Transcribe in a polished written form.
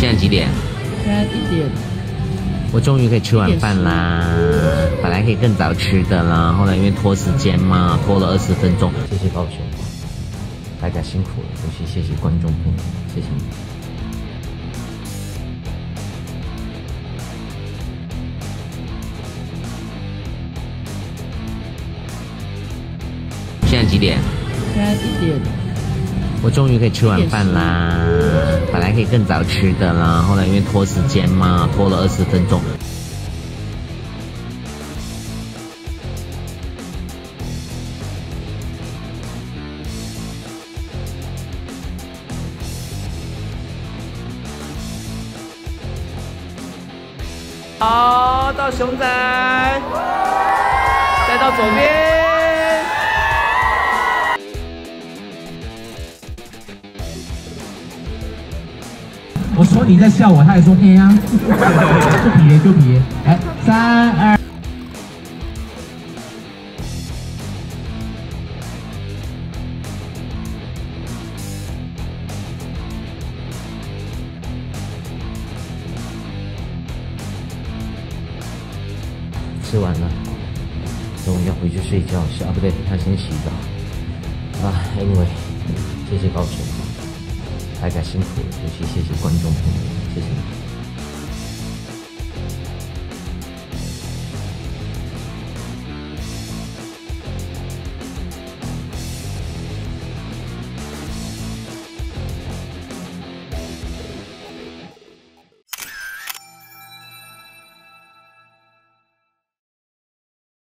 现在几点？ 现在1点。 我终于可以吃晚饭啦！本来可以更早吃的啦，后来因为拖时间嘛，拖了20分钟。谢谢高雄，大家辛苦了，尤其谢谢观众朋友，谢谢你。现在几点？ 现在1点。 我终于可以吃晚饭啦！本来可以更早吃的啦，后来因为拖时间嘛，拖了20分钟。好，到熊仔，再到左边。 我说你在笑我，他还说哎呀，就皮就皮。来，3、2。 吃完了，终于要回去睡觉去啊！不对，他先洗澡啊。Anyway， 谢谢高雄，大家辛苦了，尤其谢谢观众朋友，谢谢你。